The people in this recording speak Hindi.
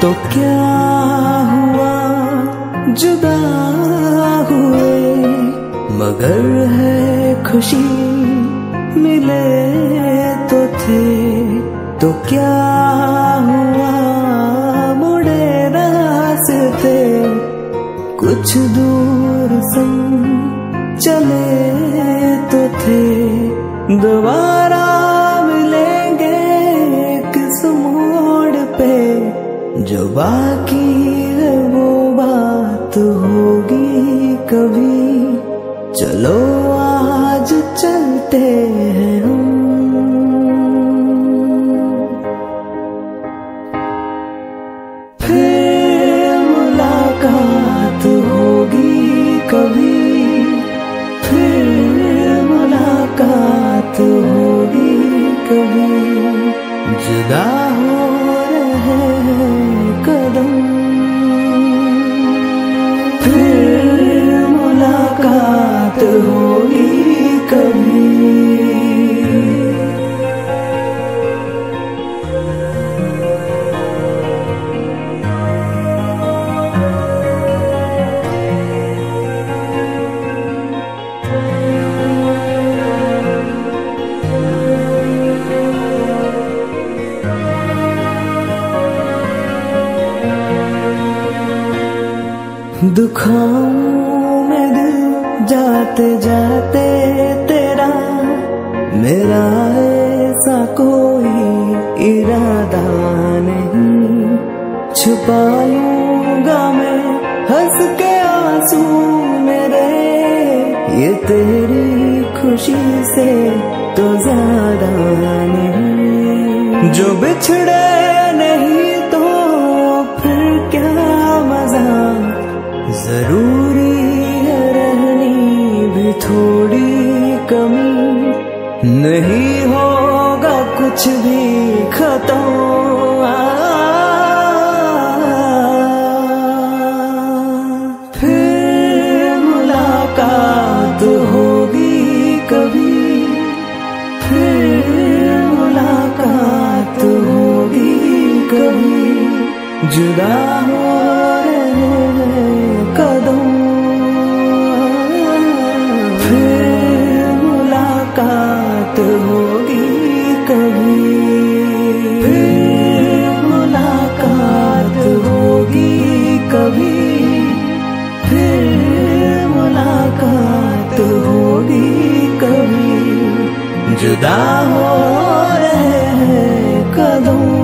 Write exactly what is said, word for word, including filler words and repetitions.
तो क्या हुआ जुदा हुए, मगर है खुशी मिले तो थे। तो क्या हुआ मुड़े रास्ते, कुछ दूर संग चले तो थे। दोबारा मिलेंगे किस मोड़ पे, जो बाकी है वो बात होगी कभी। चलो आज चलते हैं हम, फिर मुलाकात होगी कभी। फिर मुलाकात होगी कभी, जुदा हो रहे हैं कदम। फिर मुलाकात होगी कभी। दुखों में दिल जाते जाते तेरा मेरा ऐसा कोई इरादा नहीं। छुपा लूंगा मैं हंस के आंसू मेरे, ये तेरी खुशी से तो ज्यादा नहीं। जो बिछड़े नहीं तो फिर क्या मजा, जरूरी है रहनी भी थोड़ी कमी। नहीं होगा कुछ भी खत्म, फिर मुलाकात होगी कभी। फिर मुलाकात होगी कभी, जुदा हो कदम। फिर मुलाकात होगी कभी। फिर मुलाकात होगी कभी। फिर मुलाकात होगी कभी, जुदा हो रहे हैं कदम।